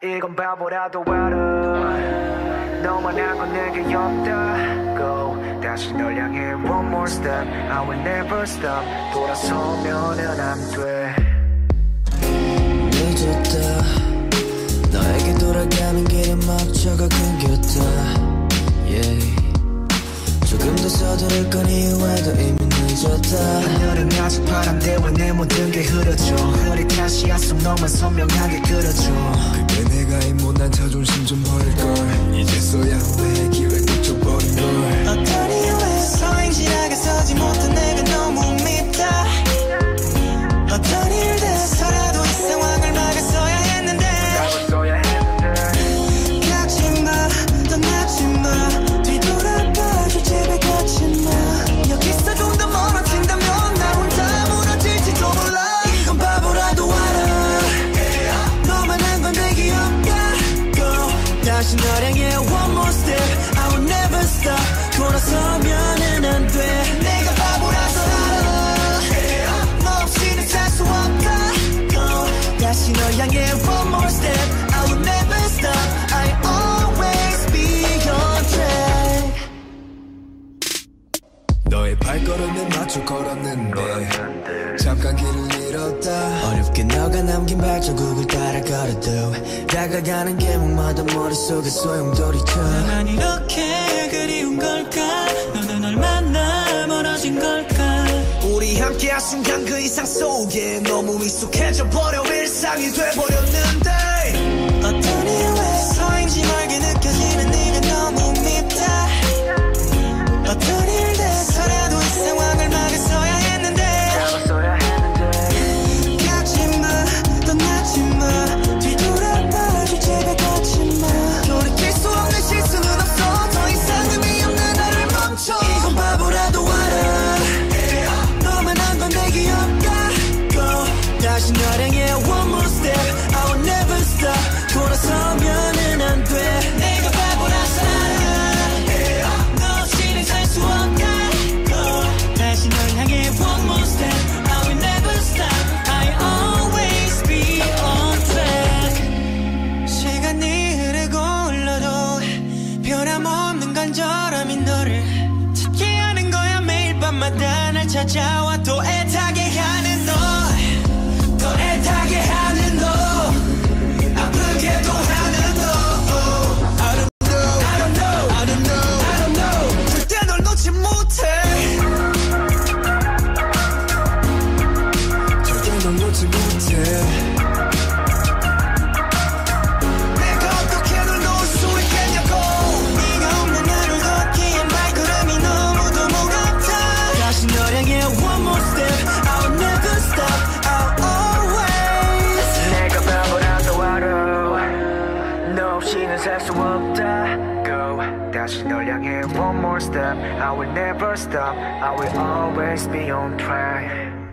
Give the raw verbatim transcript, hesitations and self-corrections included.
이건 바보라도 알아 너만 알고 내게 없다고 다시 널 향해 one more step I will never stop 돌아서면은 안돼 늦었다 너에게 돌아가는 길에 막혀가 끊겼다 yeah. 조금 더 서두를 건 이유에도 이미 늦었다 하늘은 아직 파란데 왜 내 모든 게 흐려져 흐릿한 속 너만 선명하게 그려줘 그게 내가 이 못난 자존심 좀 버릴걸 이제서야 내 기회 놓쳐버린걸 어떤 이유에서인지 나가서지 못한 내가 너무 밉다 어떤 일 돼서라도 이 상황을 막았어야 했는데 막았어야 했는데 가지마 떠나지마 뒤돌아봐 그 집에 가지마 여기서 좀 더 멀어진다면 나 혼자 무너질지도 몰라 이건 바보라도 알아 너만 한 건 되기 없다고 다시 널 향해 one more step I will never stop 돌아서면은 안 돼 내가 바보라서 알아 너 없이는 살 수 없다고 다시 널 향해 one more step I will never stop I always be on track 너의 발걸음에 맞춰 걸었는데 잠깐 길을 잃었다 어렵게 너가 남긴 발자국을 따라 걸어도 다가가는 게 목마다 머릿속에 소용돌이쳐 난 이렇게 그리운 걸까 너는 얼마나 멀어진 걸까 우리 함께한 순간 그 이상 속에 너무 익숙해져 버려 일상이 돼버렸는데 어떤 이유에서인지 멀게 느껴지는 네가 너무 밉다 어떤 일 돼서라도 이 상황을 막았어야 했는데 막았어야 했는데 가지마 떠나지마 뒤돌아봐 그 집에 가지마 돌이킬 수 없는 실수는 없어 더 이상 의미 없는 나를 멈춰 이건 바보라도 알아 너만 한 건 되기 없다고 다시 널 향해 one more step I will never stop 돌아서면은 안 돼 내가 바보라서 알아 너 없이는 살 수 없다고 다시 널 향해 one more step I will never stop I always be on track 시간이 흐르고 흘러도 변함없는 간절함이 너를 찾게 하는 거야 매일 밤마다 날 찾아와 또 애타게 하는 너 더 애타게 하는 너 아프게도 하는 너 I don't know I don't know I don't know I don't know 절대 널 놓지 못해 절대 널 놓지 못해 내가 어떻게 널 놓을 수 있겠냐고 네가 없는 하루 걷기엔 발걸음이 너무도 무겁다 다시 널 향해 one more step I'll never stop I'll always 내가 바보라도 알아 너 없이는 살 수 없다고 다시 널 향해 one more step I will never stop I will always be on track